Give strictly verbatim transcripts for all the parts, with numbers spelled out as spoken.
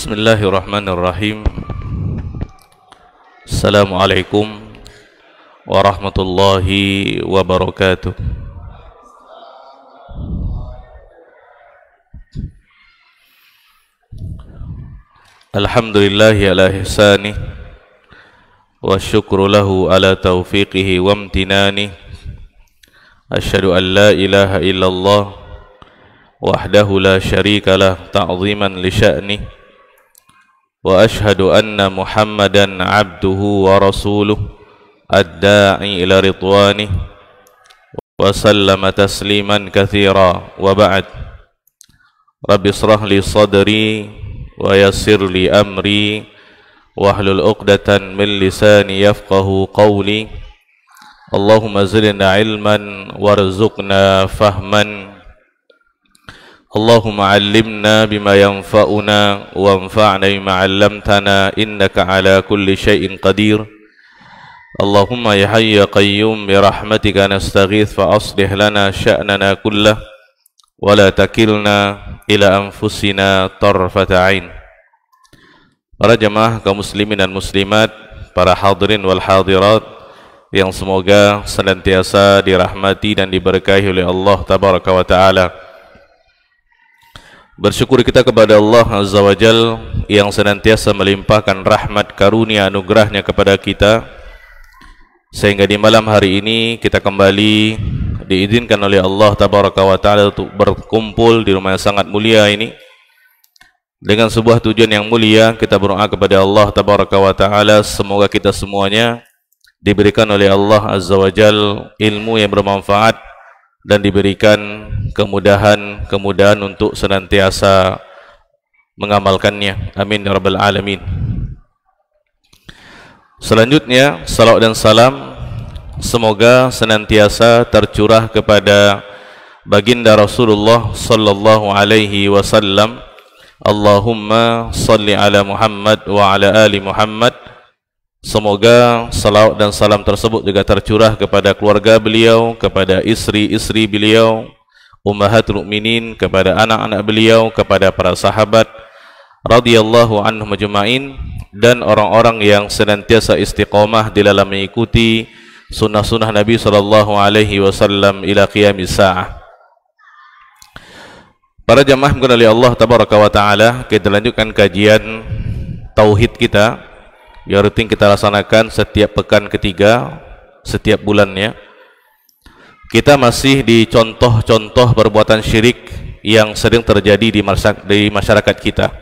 Bismillahirrahmanirrahim. Assalamualaikum warahmatullahi wabarakatuh. Alhamdulillahi ala ihsani wa syukru lahu ala taufiqihi wa amtinani. Asyhadu an la ilaha illallah wahdahu la syarika lah ta'ziman li sya'ni. Wa ashhadu anna Muhammadan abduhu wa rasuluh ad-da'i ila ridwanih wa sallama tasliman katsira wa ba'd. Rabbi israh li sadri wa yassir li amri wahlul 'uqdatan min lisani yafqahu qawli. Allahumma zidna ilman warzuqna fahman. Allahumma 'allimna bima yanfa'una wanfa'na bima 'allamtana innaka 'ala kulli syai'in qadir. Allahumma ya hayy ya qayyum bi rahmatika nastaghits fa aslih lana sya'nana kullah wa la takilna ila anfusina tarfata 'ain. Para jemaah kaum muslimin dan muslimat, para hadirin wal hadirat yang semoga senantiasa dirahmati dan diberkahi oleh Allah tabaraka wa taala. Bersyukur kita kepada Allah Azza wa Jal yang senantiasa melimpahkan rahmat karunia anugerahnya kepada kita, sehingga di malam hari ini kita kembali diizinkan oleh Allah Tabaraka wa Ta'ala untuk berkumpul di rumah yang sangat mulia ini dengan sebuah tujuan yang mulia. Kita berdoa kepada Allah Tabaraka wa Ta'ala semoga kita semuanya diberikan oleh Allah Azza wa Jal ilmu yang bermanfaat dan diberikan kemudahan-kemudahan untuk senantiasa mengamalkannya. Amin ya rabbal alamin. Selanjutnya, salawat dan salam semoga senantiasa tercurah kepada baginda Rasulullah sallallahu alaihi wasallam. Allahumma salli ala Muhammad wa ala ali Muhammad. Semoga salawat dan salam tersebut juga tercurah kepada keluarga beliau, kepada istri-istri beliau, ummahatul mukminin, kepada anak-anak beliau, kepada para sahabat radhiyallahu anhum ajma'in, dan orang-orang yang senantiasa istiqomah di dalam mengikuti sunnah-sunnah Nabi sallallahu alaihi wasallam ila qiyamis saah. Para jamaah yang oleh Allah tabaraka wa taala, kita lanjutkan kajian tauhid kita yang rutin kita laksanakan setiap pekan ketiga setiap bulannya. Kita masih di contoh-contoh perbuatan syirik yang sering terjadi di masyarakat kita.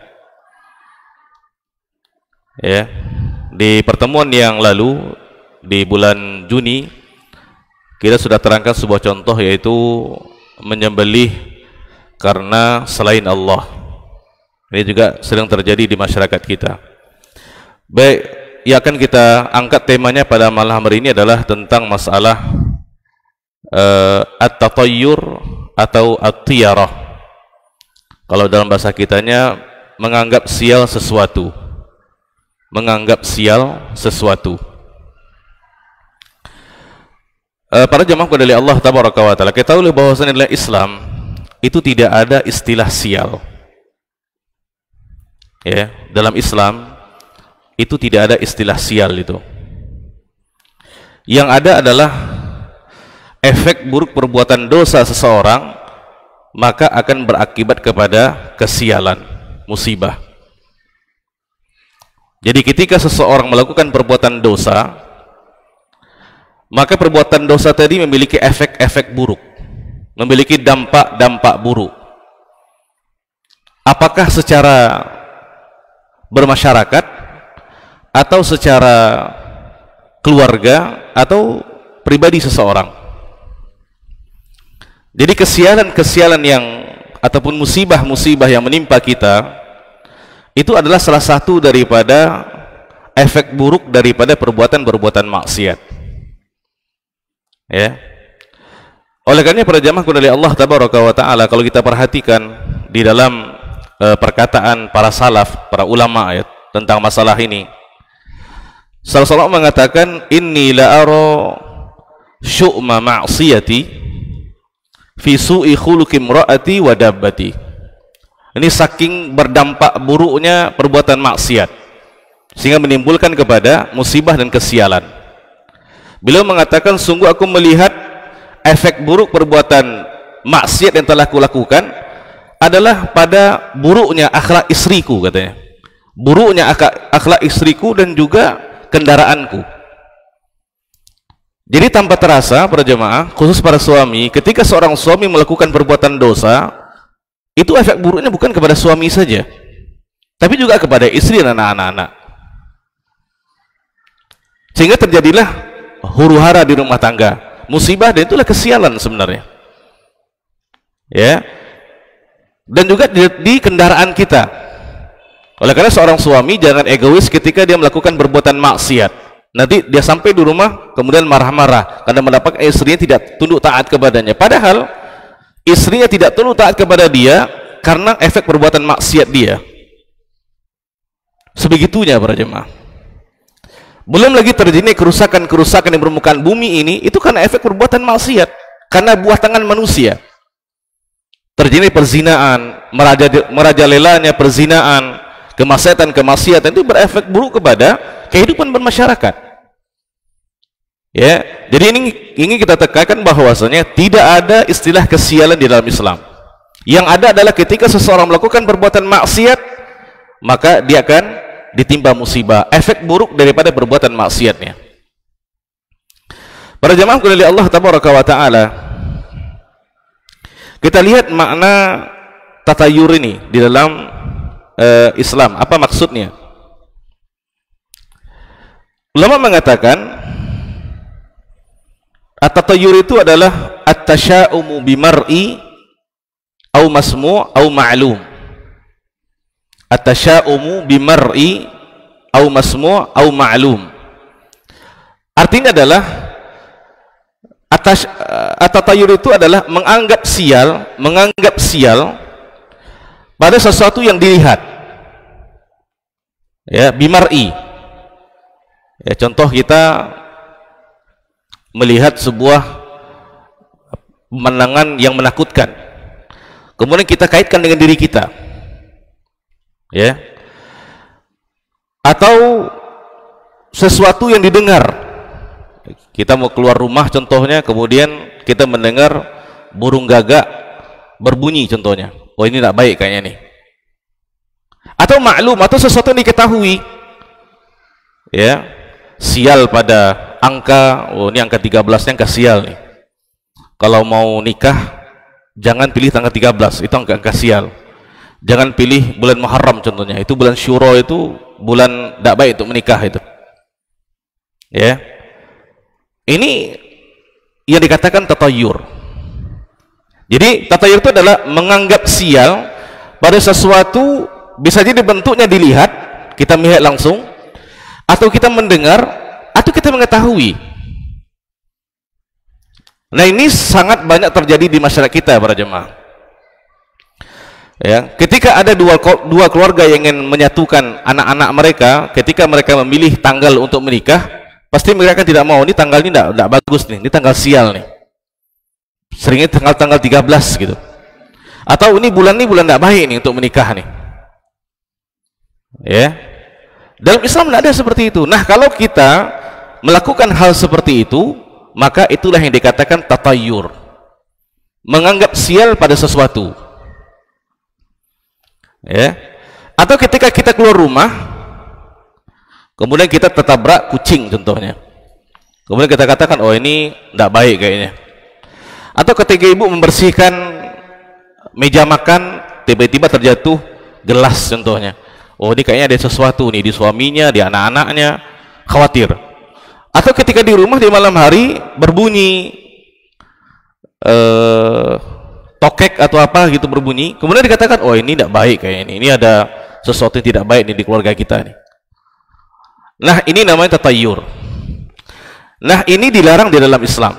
Ya, di pertemuan yang lalu di bulan Juni kita sudah terangkan sebuah contoh, yaitu menyembelih karena selain Allah. Ini juga sering terjadi di masyarakat kita. Baik, yang akan kita angkat temanya pada malam hari ini adalah tentang masalah uh, at-tatayyur atau at-tiyarah. Kalau dalam bahasa kitanya, menganggap sial sesuatu. Menganggap sial sesuatu. Uh, para jamaah dari Allah tabaraka wa taala, kita tahu bahwasanya dalam Islam itu tidak ada istilah sial. Ya, dalam Islam itu tidak ada istilah sial itu. Yang ada adalah efek buruk perbuatan dosa seseorang, maka akan berakibat kepada kesialan, musibah. Jadi ketika seseorang melakukan perbuatan dosa, maka perbuatan dosa tadi memiliki efek-efek buruk, memiliki dampak-dampak buruk. Apakah secara bermasyarakat, atau secara keluarga, atau pribadi seseorang. Jadi kesialan-kesialan yang ataupun musibah-musibah yang menimpa kita itu adalah salah satu daripada efek buruk daripada perbuatan-perbuatan maksiat. Ya. Oleh karena para jamaah dari Allah tabaraka wa taala, kalau kita perhatikan di dalam uh, perkataan para salaf, para ulama ya, tentang masalah ini, salah seorang mengatakan, inni la ara syu'ma ma'siyati fi su'i khuluqi imra'ati wa dabbati. Ini saking berdampak buruknya perbuatan maksiat, sehingga menimbulkan kepada musibah dan kesialan. Beliau mengatakan, sungguh aku melihat efek buruk perbuatan maksiat yang telah kulakukan adalah pada buruknya akhlak istriku, katanya. Buruknya akhlak istriku dan juga kendaraanku. Jadi tanpa terasa para jemaah, khusus para suami, ketika seorang suami melakukan perbuatan dosa, itu efek buruknya bukan kepada suami saja, tapi juga kepada istri dan anak-anak. Sehingga terjadilah huru-hara di rumah tangga, musibah, dan itulah kesialan sebenarnya. Ya. Dan juga di, di kendaraan kita. Oleh karena seorang suami jangan egois ketika dia melakukan perbuatan maksiat. Nanti dia sampai di rumah kemudian marah-marah karena mendapatkan istrinya tidak tunduk taat kepadanya. Padahal istrinya tidak tunduk taat kepada dia karena efek perbuatan maksiat dia. Sebegitunya para jemaah. Belum lagi terjadi kerusakan-kerusakan di permukaan bumi ini, itu karena efek perbuatan maksiat, karena buah tangan manusia. Terjadi perzinaan, merajalelanya perzinaan, kemaksiatan-kemaksiatan, itu berefek buruk kepada kehidupan bermasyarakat. Ya, jadi ini ingin kita tekankan bahwasanya tidak ada istilah kesialan di dalam Islam. Yang ada adalah ketika seseorang melakukan perbuatan maksiat, maka dia akan ditimpa musibah, efek buruk daripada perbuatan maksiatnya. Para jemaah oleh Allah tabaraka wa taala, kita lihat makna tatayur ini di dalam uh, Islam. Apa maksudnya? Ulama mengatakan at-tatayur itu adalah at-tasya'umu bimar'i au masmu' au ma'lum. At-tasya'umu bimar'i au masmu' au ma'lum. Artinya adalah at-tatayur itu adalah menganggap sial, menganggap sial pada sesuatu yang dilihat. Ya, bimar'i. Ya, contoh kita melihat sebuah pemandangan yang menakutkan, kemudian kita kaitkan dengan diri kita, ya, atau sesuatu yang didengar. Kita mau keluar rumah contohnya, kemudian kita mendengar burung gagak berbunyi contohnya. Oh, ini tidak baik kayaknya nih. Atau maklum, atau sesuatu yang diketahui, ya, sial pada angka. Oh, ini angka tiga belas nya angka sial nih. Kalau mau nikah jangan pilih tanggal tiga belas, itu angka, angka sial. Jangan pilih bulan Muharram contohnya, itu bulan Syuro, itu bulan tidak baik untuk menikah itu. Ya. Ini yang dikatakan tatayur. Jadi tatayur itu adalah menganggap sial pada sesuatu, bisa jadi bentuknya dilihat, kita melihat langsung, atau kita mendengar, atau kita mengetahui. Nah, ini sangat banyak terjadi di masyarakat kita para jemaah. Ya, ketika ada dua dua keluarga yang ingin menyatukan anak-anak mereka, ketika mereka memilih tanggal untuk menikah, pasti mereka tidak mau, ini tanggal ini tidak bagus nih, ini tanggal sial nih. Seringnya tanggal-tanggal tiga belas gitu. Atau ini bulan ini bulan tidak baik nih untuk menikah nih. Ya. Dalam Islam tidak ada seperti itu. Nah, kalau kita melakukan hal seperti itu, maka itulah yang dikatakan tatayur, menganggap sial pada sesuatu. Ya. Atau ketika kita keluar rumah, kemudian kita tertabrak kucing contohnya, kemudian kita katakan, oh ini tidak baik kayaknya. Atau ketika ibu membersihkan meja makan, tiba-tiba terjatuh gelas contohnya, oh ini kayaknya ada sesuatu nih di suaminya, di anak-anaknya, khawatir. Atau ketika di rumah di malam hari berbunyi eh, tokek atau apa gitu berbunyi, kemudian dikatakan, oh ini tidak baik kayaknya, ini ini ada sesuatu yang tidak baik nih di keluarga kita nih. Nah, ini namanya tatayur. Nah, ini dilarang di dalam Islam.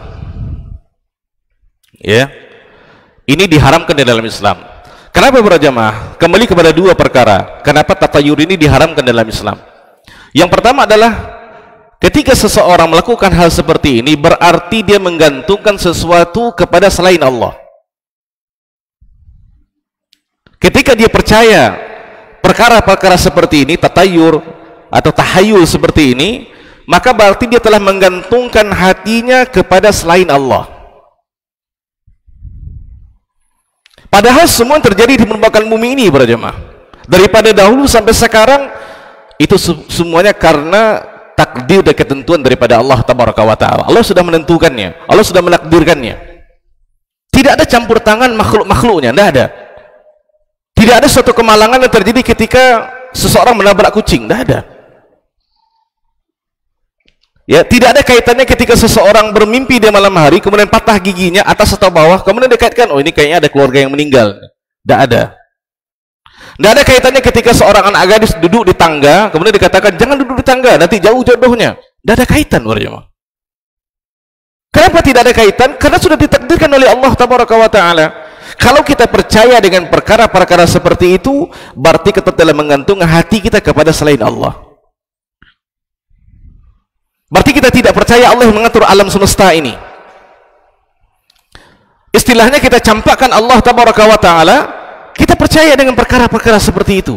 Ya, ini diharamkan di dalam Islam. Kenapa para jamaah? Kembali kepada dua perkara. Kenapa tatayur ini diharamkan dalam Islam? Yang pertama adalah ketika seseorang melakukan hal seperti ini, berarti dia menggantungkan sesuatu kepada selain Allah. ketika dia percaya perkara-perkara seperti ini, tatayur atau tahayul seperti ini, maka berarti dia telah menggantungkan hatinya kepada selain Allah. Padahal semua yang terjadi di permukaan bumi ini para jemaah, daripada dahulu sampai sekarang, itu semuanya karena takdir dan ketentuan daripada Allah tabaraka wa ta'ala. Allah sudah menentukannya, Allah sudah menakdirkannya. Tidak ada campur tangan makhluk-makhluknya, tidak ada. Tidak ada suatu kemalangan yang terjadi ketika seseorang menabrak kucing, tidak ada. Ya, tidak ada kaitannya ketika seseorang bermimpi di malam hari kemudian patah giginya atas atau bawah, kemudian dikaitkan, oh ini kayaknya ada keluarga yang meninggal. Tidak ada. Tidak ada kaitannya ketika seorang anak gadis duduk di tangga kemudian dikatakan jangan duduk di tangga, nanti jauh jodohnya. Tidak ada kaitan, berjemaah. Kenapa tidak ada kaitan? Karena sudah ditakdirkan oleh Allah tabaraka wa ta'ala. Kalau kita percaya dengan perkara-perkara seperti itu, berarti kita telah menggantungkan hati kita kepada selain Allah. Berarti kita tidak percaya Allah yang mengatur alam semesta ini. Istilahnya kita campakkan Allah tabaraka wa ta'ala, kita percaya dengan perkara-perkara seperti itu.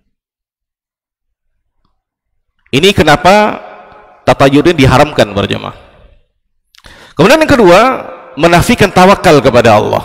Ini kenapa tatayur ini diharamkan berjemaah. Kemudian yang kedua, menafikan tawakal kepada Allah.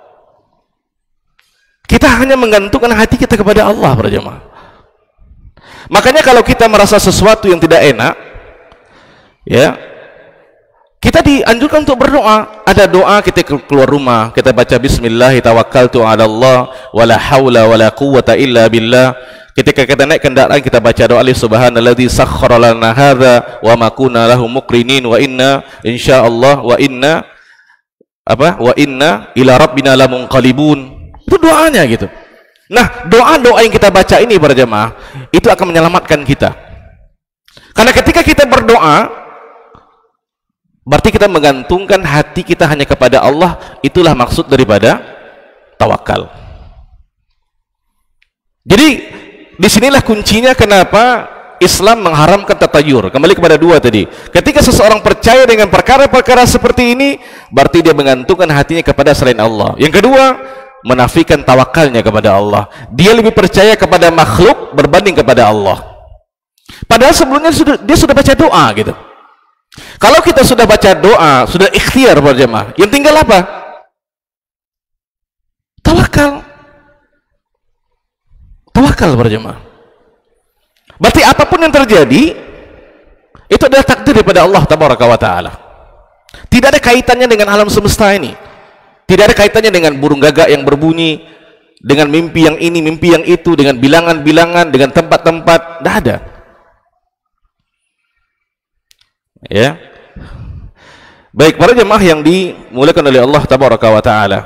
Kita hanya menggantungkan hati kita kepada Allah berjemaah. Makanya kalau kita merasa sesuatu yang tidak enak, ya, kita dianjurkan untuk berdoa. Ada doa kita keluar rumah, kita baca bismillah tawakkaltu 'ala Allah wala haula wala quwwata illa billah. Ketika kita naik kendaraan kita baca doa subhanalladzi sakhkhara lana hadza wa ma kunna lahu muqrinin wa inna insyaallah wa inna apa wa inna ila rabbina lamunqalibun. Itu doanya gitu. Nah, doa-doa yang kita baca ini para jemaah, itu akan menyelamatkan kita. Karena ketika kita berdoa, berarti kita menggantungkan hati kita hanya kepada Allah. Itulah maksud daripada tawakal. Jadi disinilah kuncinya kenapa Islam mengharamkan tatayur. Kembali kepada dua tadi. Ketika seseorang percaya dengan perkara-perkara seperti ini, berarti dia menggantungkan hatinya kepada selain Allah. Yang kedua, menafikan tawakalnya kepada Allah. Dia lebih percaya kepada makhluk berbanding kepada Allah. Padahal sebelumnya sudah, dia sudah baca doa gitu. Kalau kita sudah baca doa, sudah ikhtiar berjemaah, yang tinggal apa? Tawakal. Tawakal berjemaah. Berarti apapun yang terjadi, itu adalah takdir daripada Allah tabaraka wa ta'ala. Tidak ada kaitannya dengan alam semesta ini. Tidak ada kaitannya dengan burung gagak yang berbunyi, dengan mimpi yang ini, mimpi yang itu, dengan bilangan-bilangan, dengan tempat-tempat. Tidak ada. Ya. Baik, para jemaah yang dimuliakan oleh Allah tabaraka wa ta'ala,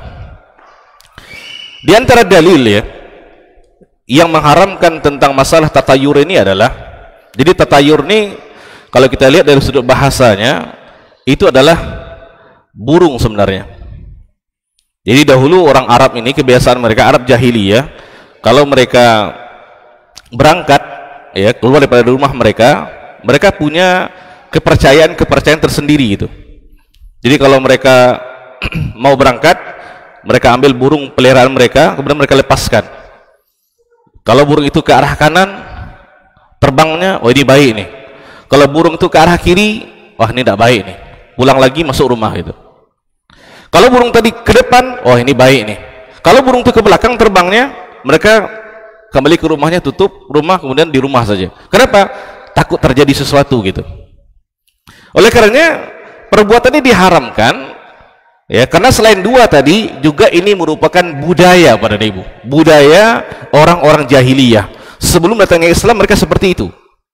di antara dalil ya yang mengharamkan tentang masalah tatayur ini adalah, jadi tatayur ini kalau kita lihat dari sudut bahasanya, itu adalah burung sebenarnya. Jadi dahulu orang Arab ini, kebiasaan mereka Arab jahiliyah, kalau mereka berangkat ya keluar daripada rumah mereka, mereka punya kepercayaan-kepercayaan tersendiri gitu. Jadi kalau mereka mau berangkat, mereka ambil burung peliharaan mereka, kemudian mereka lepaskan. Kalau burung itu ke arah kanan, terbangnya, oh ini baik nih. Kalau burung itu ke arah kiri, wah ini tidak baik nih. Pulang lagi masuk rumah gitu. Kalau burung tadi ke depan, oh ini baik nih. Kalau burung itu ke belakang terbangnya, mereka kembali ke rumahnya, tutup rumah, kemudian di rumah saja. Kenapa? Takut terjadi sesuatu gitu. Oleh karenanya perbuatan ini diharamkan ya, karena selain dua tadi juga ini merupakan budaya pada ibu, budaya orang-orang jahiliyah. Sebelum datangnya Islam mereka seperti itu.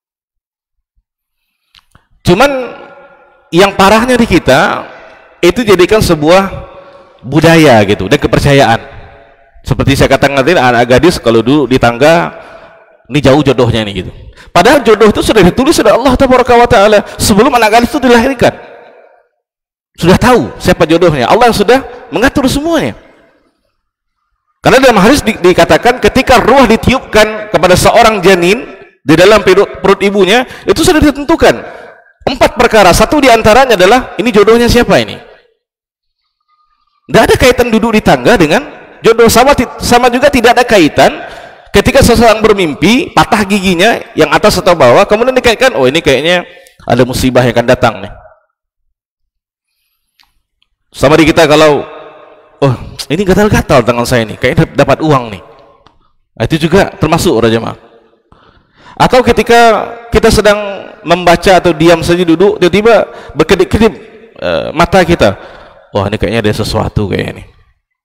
Cuman yang parahnya di kita, itu jadikan sebuah budaya gitu dan kepercayaan. Seperti saya katakan tadi, anak gadis kalau duduk di tangga, ini jauh jodohnya nih gitu. Padahal jodoh itu sudah ditulis oleh Allah tabaraka wa ta'ala sebelum anak gadis itu dilahirkan. Sudah tahu siapa jodohnya. Allah yang sudah mengatur semuanya. Karena dalam hadis di, dikatakan ketika ruh ditiupkan kepada seorang janin di dalam perut, perut ibunya, itu sudah ditentukan empat perkara. Satu diantaranya adalah ini jodohnya siapa ini. Tidak ada kaitan duduk di tangga dengan Jodoh sama sama juga tidak ada kaitan ketika seseorang bermimpi patah giginya yang atas atau bawah, kemudian dikaitkan, oh ini kayaknya ada musibah yang akan datang nih. Sama di kita kalau, oh ini gatal-gatal tangan saya nih, kayaknya dapat uang nih. Nah, itu juga termasuk orang jemaah. Atau ketika kita sedang membaca atau diam saja duduk, tiba-tiba berkedip-kedip uh, mata kita, wah ini kayaknya ada sesuatu kayaknya nih.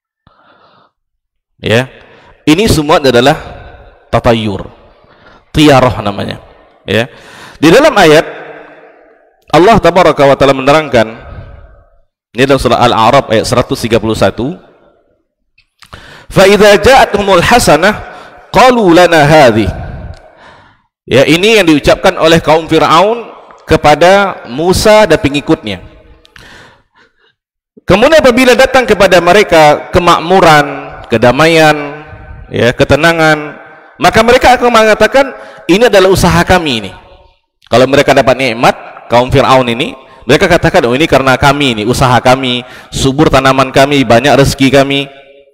Ya, ini semua adalah tatayur, tiarah namanya. Ya, di dalam ayat Allah Tabaraka wa Taala menerangkan, ini dalam surah Al-A'raf ayat seratus tiga puluh satu, fa idza ja'atuhumul hasanah qalu lana hadhi. Ya, ini yang diucapkan oleh kaum Fir'aun kepada Musa dan pengikutnya. Kemudian apabila datang kepada mereka kemakmuran, kedamaian, ya, ketenangan, maka mereka akan mengatakan ini adalah usaha kami ini. Kalau mereka dapat nikmat, kaum Fir'aun ini, mereka katakan, oh ini karena kami ini, usaha kami, subur tanaman kami, banyak rezeki kami.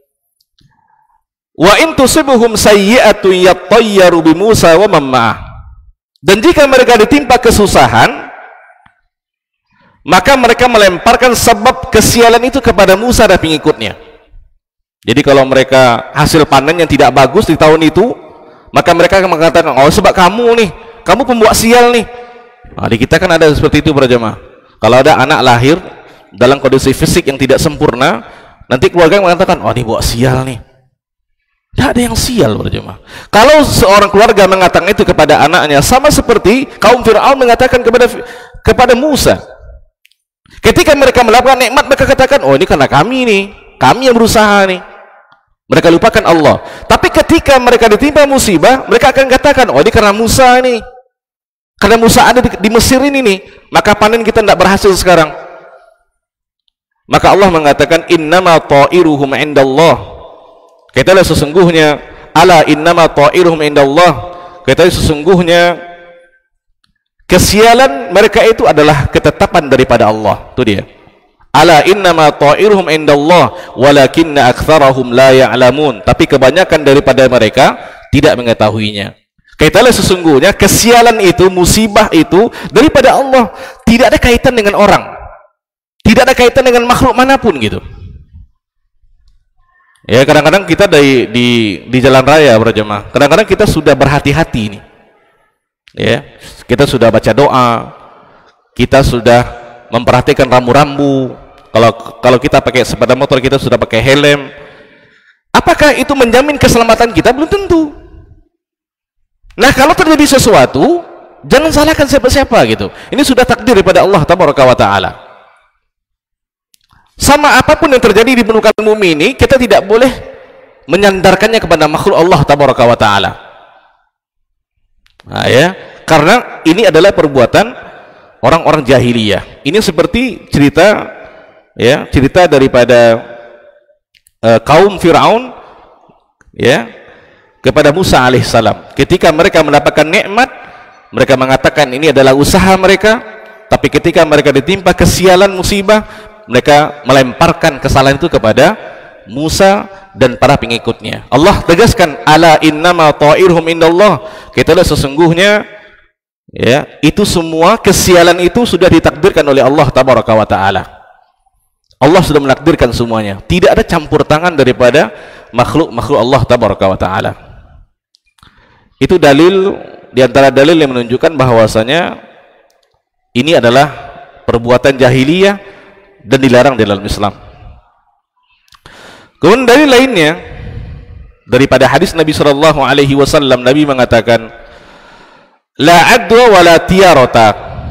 Wa in tusibuhum sayyi'atun yattayyaru bi Musa wa man ma'ah. Dan jika mereka ditimpa kesusahan, maka mereka melemparkan sebab kesialan itu kepada Musa dan pengikutnya. Jadi kalau mereka hasil panen yang tidak bagus di tahun itu, maka mereka akan mengatakan, oh sebab kamu nih, kamu pembuat sial nih. Nah, di kita kan ada seperti itu para jemaah. Kalau ada anak lahir dalam kondisi fisik yang tidak sempurna, nanti keluarga mengatakan, oh ini buat sial nih. Tidak ada yang sial para jemaah. Kalau seorang keluarga mengatakan itu kepada anaknya, sama seperti kaum Fir'aun mengatakan kepada kepada Musa. Ketika mereka melakukan nikmat, mereka katakan, oh ini karena kami nih, kami yang berusaha nih. Mereka lupakan Allah. Tapi ketika mereka ditimpa musibah, mereka akan katakan, oh ini karena Musa nih, karena Musa ada di, di Mesir ini nih, maka panen kita tidak berhasil sekarang. Maka Allah mengatakan, innama ta'iruhum indallah. Katalah sesungguhnya, ala innama ta'iruhum indallah. Katalah sesungguhnya kesialan mereka itu adalah ketetapan daripada Allah. Itu dia. Ala innama ta'iruhum indallah walakinna aktsarahum la ya'lamun. Tapi kebanyakan daripada mereka tidak mengetahuinya. Katalah sesungguhnya kesialan itu, musibah itu daripada Allah, tidak ada kaitan dengan orang, tidak ada kaitan dengan makhluk manapun gitu. Ya, kadang-kadang kita di, di di jalan raya berjemaah, kadang-kadang kita sudah berhati-hati ini. Ya, kita sudah baca doa, kita sudah memperhatikan rambu-rambu. Kalau kalau kita pakai sepeda motor, kita sudah pakai helm. Apakah itu menjamin keselamatan kita? Belum tentu. Nah, kalau terjadi sesuatu, jangan salahkan siapa-siapa gitu. Ini sudah takdir daripada Allah Tabaraka wa Ta'ala. Sama apapun yang terjadi di muka bumi ini, kita tidak boleh menyandarkannya kepada makhluk Allah Tabaraka wa Ta'ala. Nah, ya, karena ini adalah perbuatan orang-orang jahiliyah. Ini seperti cerita, ya, cerita daripada uh, kaum Fir'aun, ya, kepada Musa alaihissalam. Ketika mereka mendapatkan nikmat, mereka mengatakan ini adalah usaha mereka. Tapi ketika mereka ditimpa kesialan, musibah, mereka melemparkan kesalahan itu kepada Musa dan para pengikutnya. Allah tegaskan, ala innama ta'iruhum indallah. Katalah sesungguhnya, ya, itu semua kesialan itu sudah ditakdirkan oleh Allah Tabaraka wa Ta'ala. Allah sudah menakdirkan semuanya. Tidak ada campur tangan daripada makhluk-makhluk Allah Tabaraka wa Ta'ala. Itu dalil, diantara dalil yang menunjukkan bahwasanya ini adalah perbuatan jahiliyah dan dilarang di dalam Islam. Kemudian dalil lainnya daripada hadis Nabi Shallallahu Alaihi Wasallam, Nabi mengatakan, la adwa wa la tiyarata.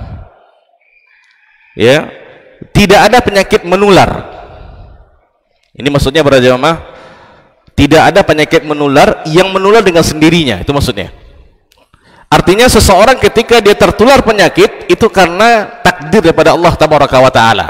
Ya, tidak ada penyakit menular. Ini maksudnya para jamaah, tidak ada penyakit menular yang menular dengan sendirinya. Itu maksudnya. Artinya seseorang ketika dia tertular penyakit itu karena takdir daripada Allah Tabaraka wa Ta'ala.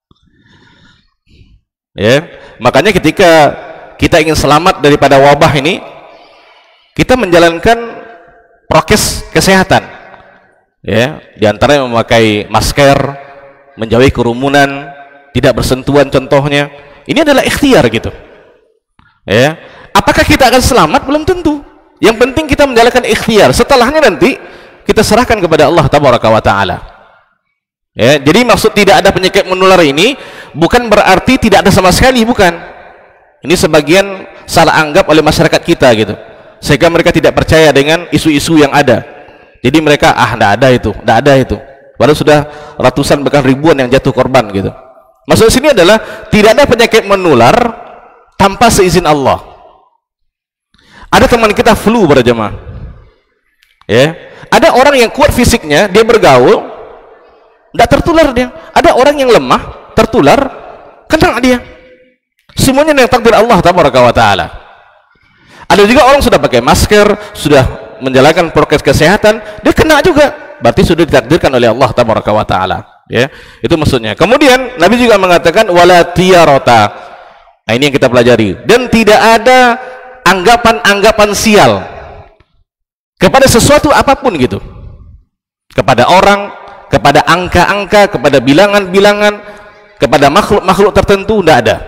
Ya, makanya ketika kita ingin selamat daripada wabah ini, kita menjalankan prokes kesehatan. Ya, diantaranya memakai masker, menjauhi kerumunan, tidak bersentuhan contohnya. Ini adalah ikhtiar gitu. Ya, apakah kita akan selamat? Belum tentu. Yang penting kita menjalankan ikhtiar. Setelahnya nanti kita serahkan kepada Allah Tabaraka wa Ta'ala. Ya, jadi maksud tidak ada penyakit menular ini bukan berarti tidak ada sama sekali, bukan. Ini sebagian salah anggap oleh masyarakat kita gitu, sehingga mereka tidak percaya dengan isu-isu yang ada. Jadi mereka ah tidak ada itu, tidak ada itu. Padahal sudah ratusan bahkan ribuan yang jatuh korban gitu. Maksud sini adalah tidak ada penyakit menular tanpa seizin Allah. Ada teman kita flu para jemaah. Ya, ada orang yang kuat fisiknya, dia bergaul tidak tertular dia. Ada orang yang lemah, tertular, kena dia. Semuanya yang takdir Allah Tabaraka wa Ta'ala. Ada juga orang sudah pakai masker, sudah menjalankan prokes kesehatan, dia kena juga. Berarti sudah ditakdirkan oleh Allah Tabaraka wa Ta'ala. Ya, itu maksudnya. Kemudian Nabi juga mengatakan wala tiyarata. Nah, ini yang kita pelajari. Dan tidak ada anggapan-anggapan sial kepada sesuatu apapun gitu. Kepada orang, kepada angka-angka, kepada bilangan-bilangan, kepada makhluk-makhluk tertentu, tidak ada.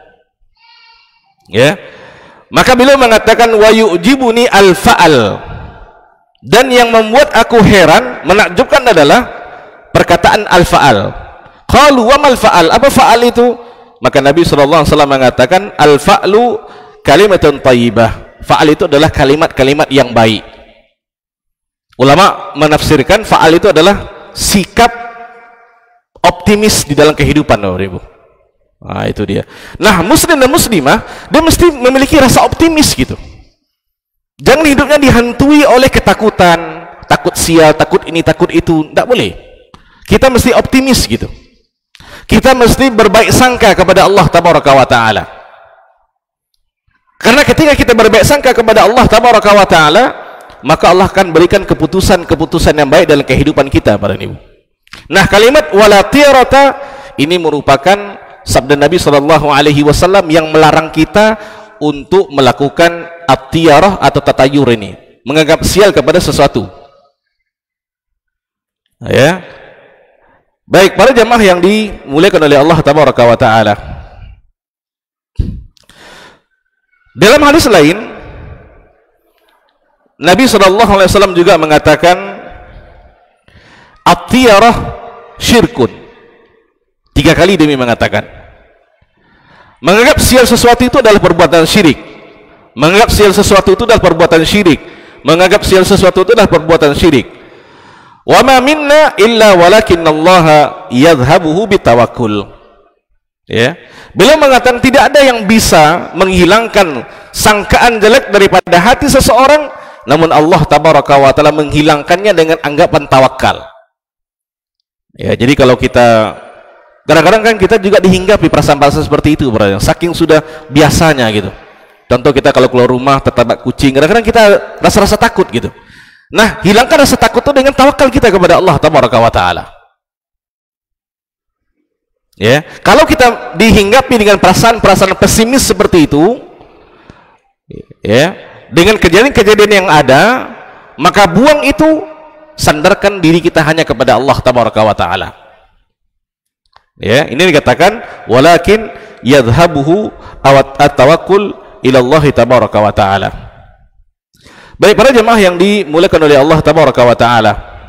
Ya, maka beliau mengatakan wa yu'jibuni al-fa'al, dan yang membuat aku heran, menakjubkan adalah perkataan al-fa'al. Qalu wa mal fa'al, apa fa'al itu? Maka Nabi sallallahu alaihi wasallam mengatakan al-fa'lu kalimatun thayyibah. Fa'al itu adalah kalimat-kalimat yang baik. Ulama menafsirkan fa'al itu adalah sikap optimis di dalam kehidupan, Bapak Ibu. Nah, itu dia. Nah, muslim dan muslimah dia mesti memiliki rasa optimis gitu. Jangan hidupnya dihantui oleh ketakutan, takut sial, takut ini, takut itu. Tidak boleh. Kita mesti optimis gitu. Kita mesti berbaik sangka kepada Allah Tabaraka wa Ta'ala. Karena ketika kita berbaik sangka kepada Allah Tabaraka wa Ta'ala, maka Allah akan berikan keputusan-keputusan yang baik dalam kehidupan kita, para ibu. Nah, kalimat wala tiyarata ini merupakan sabda Nabi sallallahu alaihi wasallam yang melarang kita untuk melakukan at-tiyarah atau tatayur ini, menganggap sial kepada sesuatu. Ya. Baik, para jemaah yang dimuliakan oleh Allah Tabaraka wa Ta'ala. Dalam hadis lain Nabi sallallahu alaihi wasallam juga mengatakan at-tiyarah syirkun. Tiga kali demi mengatakan menganggap sial sesuatu itu adalah perbuatan syirik. Menganggap sial sesuatu itu adalah perbuatan syirik. Menganggap sial sesuatu itu adalah perbuatan syirik. Wa ma minna illa walakinallaha yadhhabuhu bitawakkul. Ya. Beliau mengatakan tidak ada yang bisa menghilangkan sangkaan jelek daripada hati seseorang, namun Allah Tabaraka wa Ta'ala menghilangkannya dengan anggapan tawakal. Ya, jadi kalau kita kadang-kadang kan kita juga dihinggapi perasaan-perasaan seperti itu, brother. Saking sudah biasanya gitu. Contoh kita kalau keluar rumah tertabrak kucing, kadang-kadang kita rasa-rasa takut gitu. Nah, hilangkan rasa takut itu dengan tawakal kita kepada Allah Tabaraka wa Ta'ala. Ya, kalau kita dihinggapi dengan perasaan-perasaan pesimis seperti itu, ya, dengan kejadian-kejadian yang ada, maka buang itu, sandarkan diri kita hanya kepada Allah Tabaraka wa Ta'ala. Ya, ini dikatakan walakin yadhhabuhu at-tawakkul ila Allah Tabaraka wa Ta'ala. Baik, para jemaah yang dimuliakan oleh Allah Tabaraka wa Ta'ala.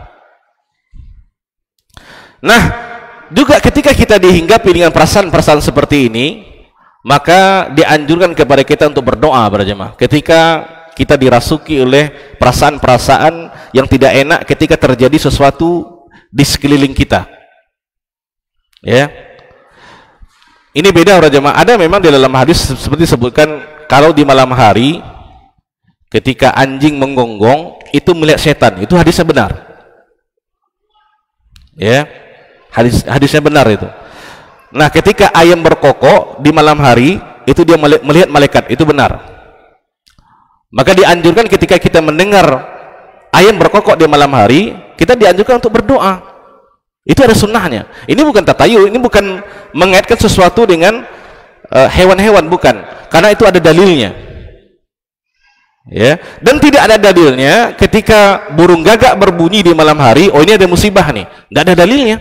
Nah, juga ketika kita dihinggapi dengan perasaan-perasaan seperti ini, maka dianjurkan kepada kita untuk berdoa, para jemaah. Ketika kita dirasuki oleh perasaan-perasaan yang tidak enak ketika terjadi sesuatu di sekeliling kita. Ya, ini beda, para jemaah. Ada memang di dalam hadis seperti disebutkan kalau di malam hari ketika anjing menggonggong itu melihat setan. Itu hadisnya benar. Ya, hadis hadisnya benar itu. Nah, ketika ayam berkokok di malam hari itu dia melihat malaikat. Itu benar. Maka dianjurkan ketika kita mendengar ayam berkokok di malam hari, kita dianjurkan untuk berdoa. Itu ada sunnahnya. Ini bukan tatayul, ini bukan mengaitkan sesuatu dengan hewan-hewan, uh, bukan. Karena itu ada dalilnya. Ya, dan tidak ada dalilnya ketika burung gagak berbunyi di malam hari, oh ini ada musibah nih. Tidak ada dalilnya.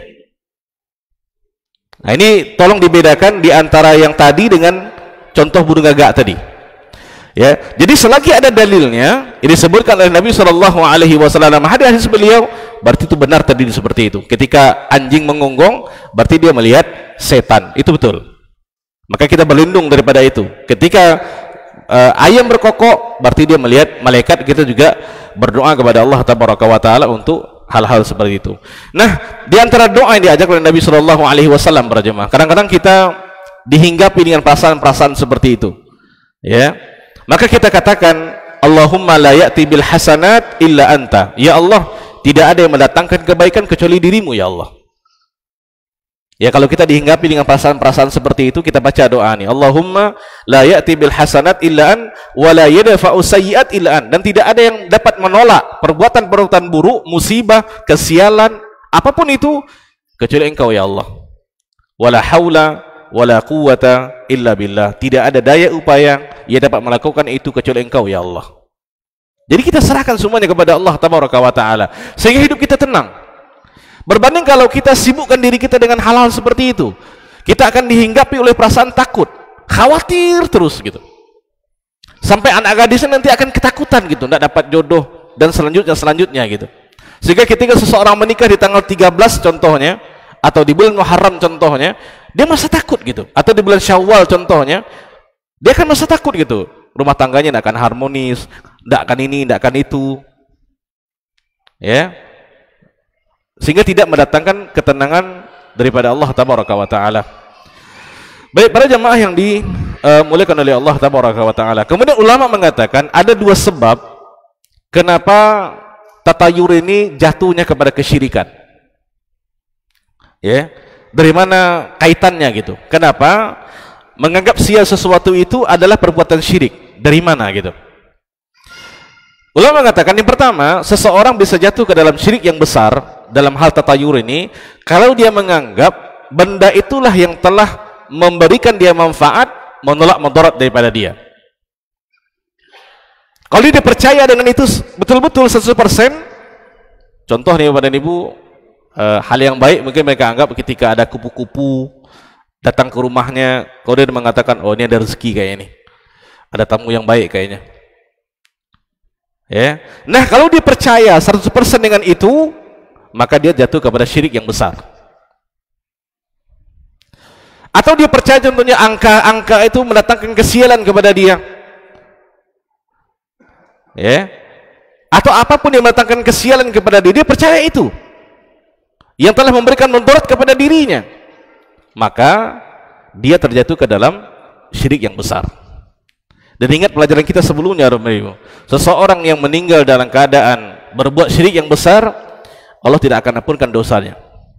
Nah, ini tolong dibedakan di antara yang tadi dengan contoh burung gagak tadi. Ya, jadi selagi ada dalilnya, ini disebutkan oleh Nabi Shallallahu Alaihi Wasallam hadis beliau, berarti itu benar tadi seperti itu. Ketika anjing mengonggong, berarti dia melihat setan, itu betul. Maka kita berlindung daripada itu. Ketika uh, ayam berkokok, berarti dia melihat malaikat. Kita juga berdoa kepada Allah Tabaraka wa Taala untuk hal-hal seperti itu. Nah, di antara doa yang diajak oleh Nabi Shallallahu Alaihi Wasallam para jemaah, kadang-kadang kita dihinggapi dengan perasaan-perasaan seperti itu, ya. Maka kita katakan, Allahumma la ya'ti bil hasanat illa anta. Ya Allah, tidak ada yang mendatangkan kebaikan kecuali dirimu, ya Allah. Ya, kalau kita dihinggapi dengan perasaan-perasaan seperti itu, kita baca doa ini, Allahumma la ya'ti bil hasanat illa an wa la yadfa'u sayyi'at illa an. Dan tidak ada yang dapat menolak perbuatan-perbuatan buruk, musibah, kesialan, apapun itu kecuali Engkau, ya Allah. Wala haula wala quwwata illa billah. Tidak ada daya upaya ia dapat melakukan itu kecuali Engkau, ya Allah. Jadi kita serahkan semuanya kepada Allah Tabaraka wa Taala, sehingga hidup kita tenang. Berbanding kalau kita sibukkan diri kita dengan hal-hal seperti itu, kita akan dihinggapi oleh perasaan takut, khawatir terus gitu. Sampai anak gadisnya nanti akan ketakutan gitu, tidak dapat jodoh dan selanjutnya selanjutnya gitu. Sehingga ketika seseorang menikah di tanggal tiga belas contohnya, atau di bulan Muharram contohnya, dia merasa takut gitu. Atau di bulan Syawal contohnya, dia akan merasa takut gitu. Rumah tangganya tidak akan harmonis, tidak akan ini, tidak akan itu, ya. Sehingga tidak mendatangkan ketenangan daripada Allah Tabaraka wa Taala. Baik, para jemaah yang dimuliakan oleh Allah Tabaraka wa Taala. Kemudian ulama mengatakan ada dua sebab kenapa tatayur ini jatuhnya kepada kesyirikan. Ya, dari mana kaitannya gitu? Kenapa menganggap sia sesuatu itu adalah perbuatan syirik? Dari mana gitu? Ulama mengatakan yang pertama, seseorang bisa jatuh ke dalam syirik yang besar dalam hal tatayur ini kalau dia menganggap benda itulah yang telah memberikan dia manfaat, menolak mudarat daripada dia. Kalau dia percaya dengan itu betul-betul seratus persen, contoh nih Bapak dan Ibu, Uh, hal yang baik mungkin mereka anggap ketika ada kupu-kupu datang ke rumahnya, kalau dia mengatakan, oh ini ada rezeki kayak ini, ada tamu yang baik kayaknya, ya. Nah, kalau dia percaya seratus persen dengan itu, maka dia jatuh kepada syirik yang besar. Atau dia percaya contohnya angka-angka itu mendatangkan kesialan kepada dia, ya. Atau apapun yang mendatangkan kesialan kepada dia, dia percaya itu yang telah memberikan mudarat kepada dirinya, maka dia terjatuh ke dalam syirik yang besar. Dan ingat pelajaran kita sebelumnya, seseorang yang meninggal dalam keadaan berbuat syirik yang besar, Allah tidak akan ampunkan dosanya.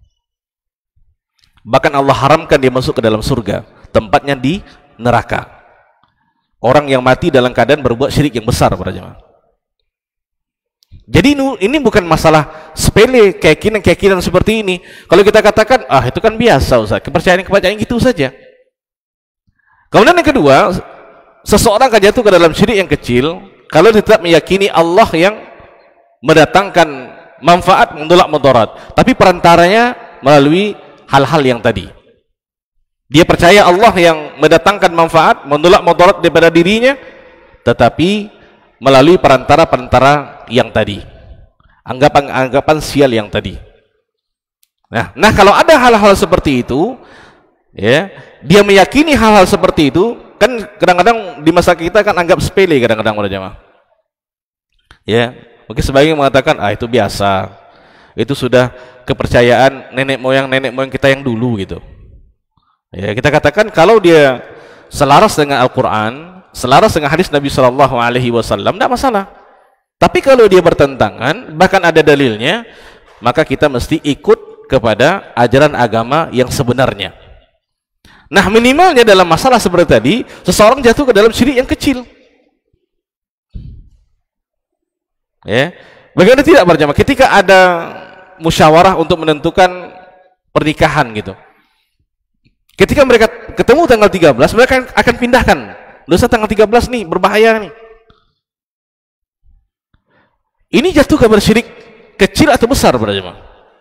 Bahkan Allah haramkan dia masuk ke dalam surga, tempatnya di neraka. Orang yang mati dalam keadaan berbuat syirik yang besar, para jemaah. Jadi ini bukan masalah sepele, keyakinan-keyakinan seperti ini. Kalau kita katakan, ah itu kan biasa Ustaz, kepercayaan-kepercayaan gitu saja. Kemudian yang kedua, seseorang akan jatuh ke dalam syirik yang kecil kalau tetap meyakini Allah yang mendatangkan manfaat, menolak mudarat, tapi perantaranya melalui hal-hal yang tadi. Dia percaya Allah yang mendatangkan manfaat, menolak mudarat daripada dirinya, tetapi melalui perantara-perantara yang tadi, anggapan-anggapan sial yang tadi. Nah, nah kalau ada hal-hal seperti itu, ya, dia meyakini hal-hal seperti itu, kan kadang-kadang di masa kita kan anggap sepele kadang-kadang para jemaah. Ya, mungkin sebagian mengatakan, ah itu biasa, itu sudah kepercayaan nenek moyang nenek moyang kita yang dulu gitu. Ya, kita katakan kalau dia selaras dengan Al-Quran, selaras dengan hadis Nabi Shallallahu Alaihi Wasallam, tidak masalah. Tapi kalau dia bertentangan, bahkan ada dalilnya, maka kita mesti ikut kepada ajaran agama yang sebenarnya. Nah, minimalnya dalam masalah seperti tadi, seseorang jatuh ke dalam syirik yang kecil. Ya, bagaimana tidak berjamaah? Ketika ada musyawarah untuk menentukan pernikahan gitu, ketika mereka ketemu tanggal tiga belas, mereka akan pindahkan. Dosa tanggal tiga belas nih, berbahaya nih. Ini jatuh kepada syirik kecil atau besar, berjamaah?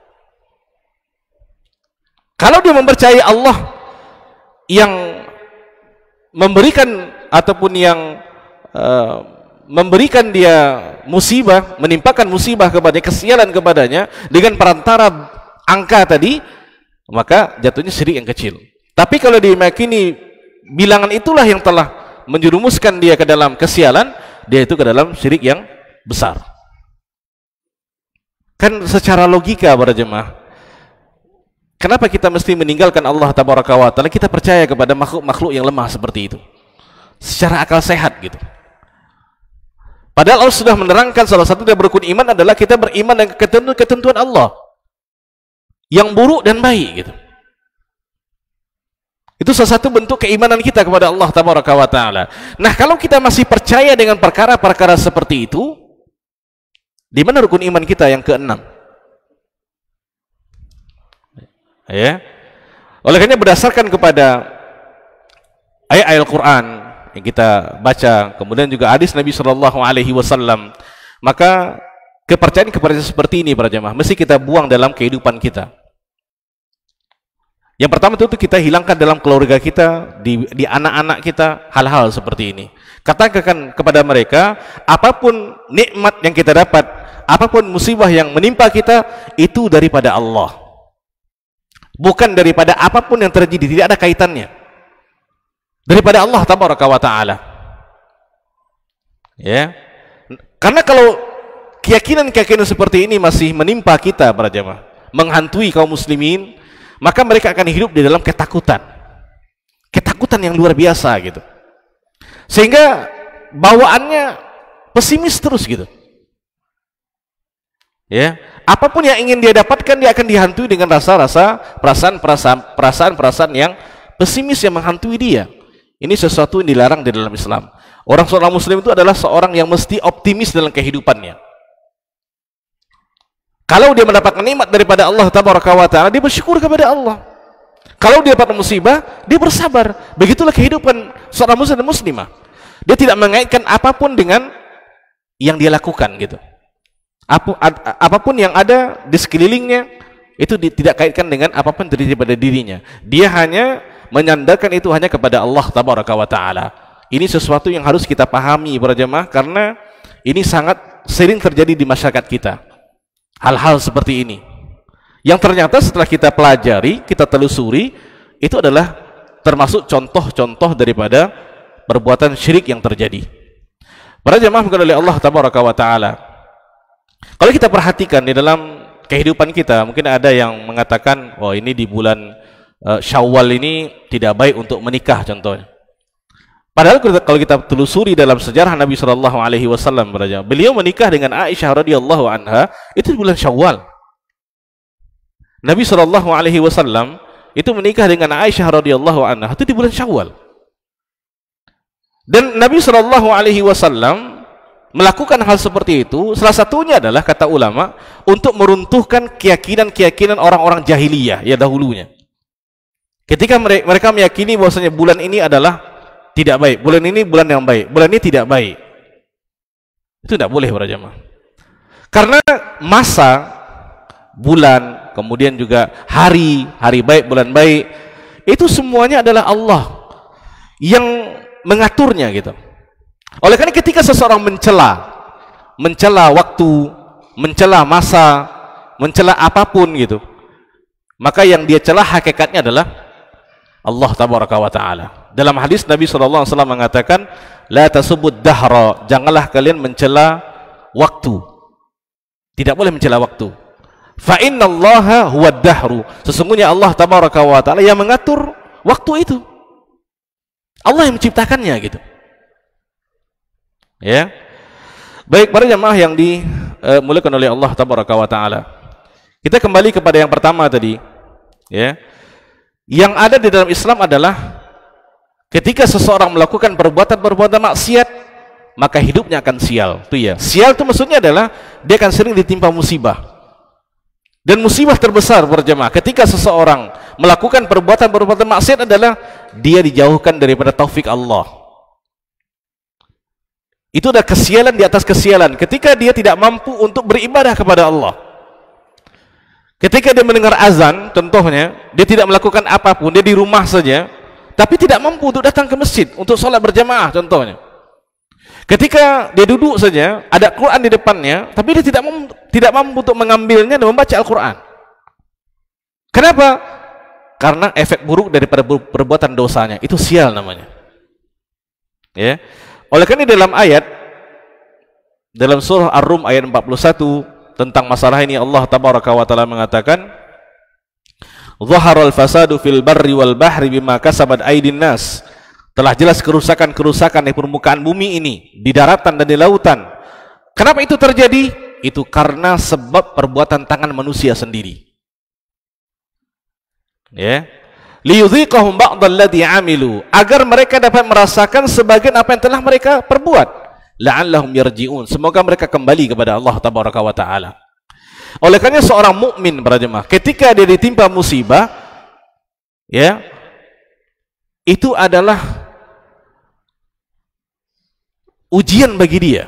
Kalau dia mempercayai Allah yang memberikan ataupun yang uh, memberikan dia musibah, menimpakan musibah kepadanya, kesialan kepadanya dengan perantara angka tadi, maka jatuhnya syirik yang kecil. Tapi kalau dia meyakini bilangan itulah yang telah menjerumuskan dia ke dalam kesialan, dia itu ke dalam syirik yang besar. Kan secara logika para jemaah, kenapa kita mesti meninggalkan Allah Tabaraka wa Ta'ala? Kita percaya kepada makhluk-makhluk yang lemah seperti itu secara akal sehat gitu. Padahal Allah sudah menerangkan salah satu dari rukun iman adalah kita beriman dengan ketentuan-ketentuan Allah yang buruk dan baik gitu. Itu salah satu bentuk keimanan kita kepada Allah Tabaraka wa Ta'ala. Nah, kalau kita masih percaya dengan perkara-perkara seperti itu, di mana rukun iman kita yang keenam? Ya. Oleh karena berdasarkan kepada ayat-ayat Al-Quran yang kita baca, kemudian juga hadis Nabi Shallallahu Alaihi Wasallam, maka kepercayaan kepada seperti ini para jemaah mesti kita buang dalam kehidupan kita. Yang pertama itu kita hilangkan dalam keluarga kita, di, di anak-anak kita, hal-hal seperti ini. Katakan kepada mereka, apapun nikmat yang kita dapat, apapun musibah yang menimpa kita, itu daripada Allah, bukan daripada apapun yang terjadi, tidak ada kaitannya, daripada Allah Tabaraka wa Ta'ala. Ya, karena kalau keyakinan-keyakinan seperti ini masih menimpa kita para jemaah, menghantui kaum muslimin, maka mereka akan hidup di dalam ketakutan, ketakutan yang luar biasa gitu, sehingga bawaannya pesimis terus gitu. Ya, apapun yang ingin dia dapatkan, dia akan dihantui dengan rasa-rasa, perasaan-perasaan, perasaan-perasaan yang pesimis yang menghantui dia. Ini sesuatu yang dilarang di dalam Islam. Orang seorang muslim itu adalah seorang yang mesti optimis dalam kehidupannya. Kalau dia mendapatkan nikmat daripada Allah Tabaraka wa Ta'ala, dia bersyukur kepada Allah. Kalau dia dapat musibah, dia bersabar. Begitulah kehidupan seorang muslim dan muslimah. Dia tidak mengaitkan apapun dengan yang dia lakukan gitu. Apapun yang ada di sekelilingnya itu tidak kaitkan dengan apapun terjadi pada dirinya. Dia hanya menyandarkan itu hanya kepada Allah Tabaraka wa Ta'ala. Ini sesuatu yang harus kita pahami para jemaah, karena ini sangat sering terjadi di masyarakat kita. Hal-hal seperti ini yang ternyata setelah kita pelajari, kita telusuri, itu adalah termasuk contoh-contoh daripada perbuatan syirik yang terjadi. Para jemaah bukan oleh Allah Tabaraka wa Ta'ala. Kalau kita perhatikan di dalam kehidupan kita, mungkin ada yang mengatakan, oh ini di bulan uh, Syawal ini tidak baik untuk menikah contohnya. Padahal kalau kita telusuri dalam sejarah Nabi Shallallahu Alaihi Wasallam, beliau menikah dengan Aisyah radhiyallahu anha itu di bulan Syawal. Nabi Shallallahu Alaihi Wasallam itu menikah dengan Aisyah radhiyallahu anha itu di bulan Syawal. Dan Nabi Shallallahu Alaihi Wasallam melakukan hal seperti itu, salah satunya adalah kata ulama untuk meruntuhkan keyakinan-keyakinan orang-orang jahiliyah ya dahulunya. Ketika mereka meyakini bahwasanya bulan ini adalah tidak baik, bulan ini bulan yang baik, bulan ini tidak baik, itu tidak boleh para jemaah. Karena masa, bulan, kemudian juga hari, hari baik, bulan baik, itu semuanya adalah Allah yang mengaturnya gitu. Oleh karena ketika seseorang mencela, mencela waktu, mencela masa, mencela apapun gitu, maka yang dia celah hakikatnya adalah Allah Tabaraka wa Ta'ala. Dalam hadis Nabi shallallahu alaihi wasallam mengatakan, la tasubud dahra, janganlah kalian mencela waktu. Tidak boleh mencela waktu. Fa innallaha huwad dahru, sesungguhnya Allah Tabaraka wa Ta'ala yang mengatur waktu itu. Allah yang menciptakannya gitu. Ya. Baik para jemaah yang dimuliakan oleh Allah Tabaraka wa Ta'ala. Kita kembali kepada yang pertama tadi, ya. Yang ada di dalam Islam adalah ketika seseorang melakukan perbuatan-perbuatan maksiat, maka hidupnya akan sial. Itu ya. Sial itu maksudnya adalah dia akan sering ditimpa musibah. Dan musibah terbesar berjemaah ketika seseorang melakukan perbuatan-perbuatan maksiat adalah dia dijauhkan daripada taufik Allah. Itu adalah kesialan di atas kesialan ketika dia tidak mampu untuk beribadah kepada Allah. Ketika dia mendengar azan, contohnya, dia tidak melakukan apapun, dia di rumah saja, tapi tidak mampu untuk datang ke masjid untuk sholat berjamaah, contohnya. Ketika dia duduk saja, ada Quran di depannya, tapi dia tidak mampu, tidak mampu untuk mengambilnya dan membaca Al-Quran. Kenapa? Karena efek buruk daripada perbuatan dosanya. Itu sial namanya. Ya. Oleh karena dalam ayat, dalam surah Ar-Rum ayat empat puluh satu, tentang masalah ini Allah Tabaraka wa Ta'ala mengatakan, "Zaharal fasadu fil barri wal bahri bima kasabat aydin nas." Telah jelas kerusakan-kerusakan di permukaan bumi ini, di daratan dan di lautan. Kenapa itu terjadi? Itu karena sebab perbuatan tangan manusia sendiri. Ya. Liyudhiqahum ba'dalladzi 'amilu, agar mereka dapat merasakan sebagian apa yang telah mereka perbuat. La'allahum yarji'un, semoga mereka kembali kepada Allah Tabaraka wa Ta'ala. Oleh karena seorang mukmin para jemaah, ketika dia ditimpa musibah, ya, itu adalah ujian bagi dia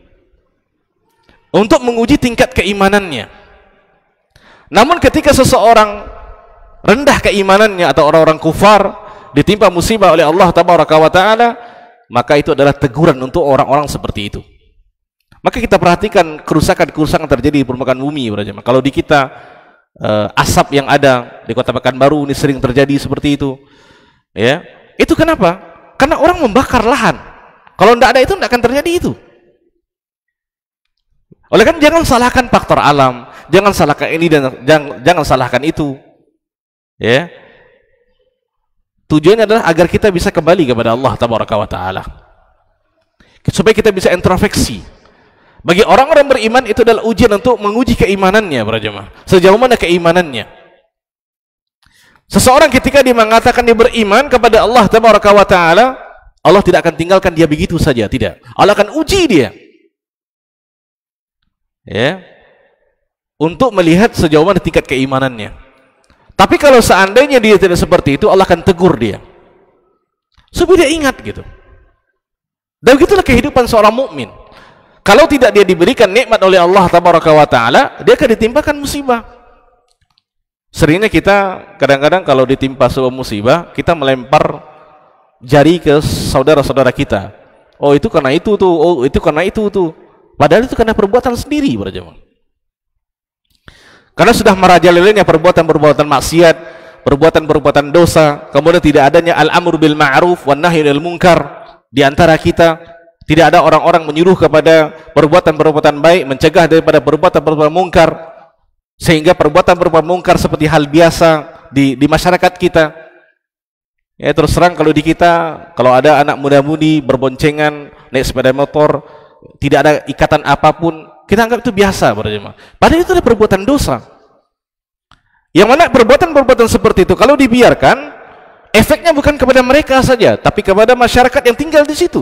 untuk menguji tingkat keimanannya. Namun ketika seseorang rendah keimanannya atau orang-orang kufar ditimpa musibah oleh Allah Tabaraka wa Ta'ala, maka itu adalah teguran untuk orang-orang seperti itu. Maka kita perhatikan kerusakan-kerusakan terjadi di permukaan bumi. Kalau di kita uh, asap yang ada di Kota Pekanbaru ini sering terjadi seperti itu. Ya, itu kenapa? Karena orang membakar lahan. Kalau tidak ada itu tidak akan terjadi itu. Oleh kan jangan salahkan faktor alam, jangan salahkan ini dan jangan, jangan salahkan itu. Ya. Tujuannya adalah agar kita bisa kembali kepada Allah Tabaraka wa Ta'ala, supaya kita bisa introspeksi. Bagi orang-orang beriman itu adalah ujian untuk menguji keimanannya, para jemaah. Sejauh mana keimanannya? Seseorang ketika dia mengatakan dia beriman kepada Allah Tabaraka wa Ta'ala, Allah tidak akan tinggalkan dia begitu saja, tidak. Allah akan uji dia. Ya. Untuk melihat sejauh mana tingkat keimanannya. Tapi kalau seandainya dia tidak seperti itu, Allah akan tegur dia. Supaya dia ingat gitu. Dan begitulah kehidupan seorang mukmin. Kalau tidak dia diberikan nikmat oleh Allah Tabaraka wa Ta'ala, dia akan ditimpakan musibah. Seringnya kita kadang-kadang kalau ditimpa sebuah musibah, kita melempar jari ke saudara-saudara kita. Oh itu karena itu tuh, oh itu karena itu tuh. Padahal itu karena perbuatan sendiri, para jemaah. Karena sudah merajalelenya perbuatan-perbuatan maksiat, perbuatan-perbuatan dosa, kemudian tidak adanya al-amru bil ma'ruf wan nahyi anil munkar di antara kita. Tidak ada orang-orang menyuruh kepada perbuatan-perbuatan baik, mencegah daripada perbuatan-perbuatan mungkar, sehingga perbuatan-perbuatan mungkar seperti hal biasa di di masyarakat kita. Ya, terus terang kalau di kita, kalau ada anak muda-mudi berboncengan naik sepeda motor, tidak ada ikatan apapun, kita anggap itu biasa, para jemaah. Padahal itu adalah perbuatan dosa. Yang mana perbuatan-perbuatan seperti itu kalau dibiarkan, efeknya bukan kepada mereka saja, tapi kepada masyarakat yang tinggal di situ.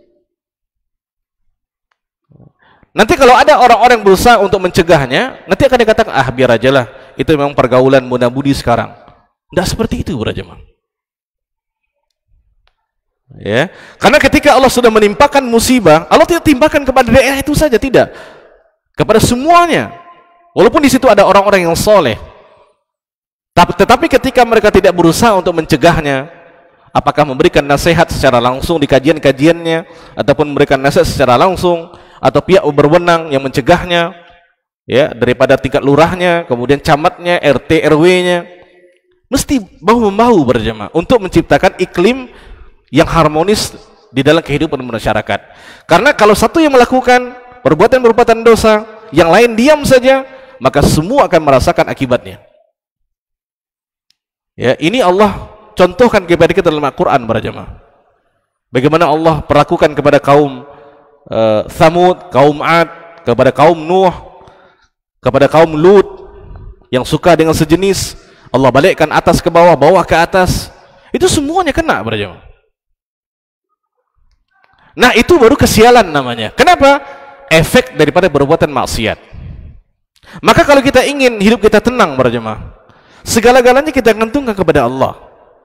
Nanti kalau ada orang-orang berusaha untuk mencegahnya, nanti akan dikatakan, ah biar aja lah, itu memang pergaulan muda-mudi sekarang. Tidak seperti itu, para jemaah. Ya, karena ketika Allah sudah menimpakan musibah, Allah tidak timpakan kepada daerah itu saja, tidak, kepada semuanya. Walaupun di situ ada orang-orang yang soleh, tapi tetapi ketika mereka tidak berusaha untuk mencegahnya, apakah memberikan nasihat secara langsung di kajian-kajiannya, ataupun memberikan nasihat secara langsung, atau pihak berwenang yang mencegahnya, ya, daripada tingkat lurahnya, kemudian camatnya, R T R W-nya, mesti bahu-membahu berjamaah untuk menciptakan iklim yang harmonis di dalam kehidupan masyarakat. Karena kalau satu yang melakukan perbuatan-perbuatan dosa, yang lain diam saja, maka semua akan merasakan akibatnya. Ya, ini Allah contohkan kepada kita dalam Al-Quran, para jemaah. Bagaimana Allah perlakukan kepada kaum uh, Thamud, kaum Ad, kepada kaum Nuh, kepada kaum Lut yang suka dengan sejenis, Allah balikkan atas ke bawah, bawah ke atas. Itu semuanya kena, para jemaah. Nah, itu baru kesialan namanya. Kenapa? Efek daripada perbuatan maksiat. Maka kalau kita ingin hidup kita tenang, para jemaah, segala-galanya kita gantungkan kepada Allah.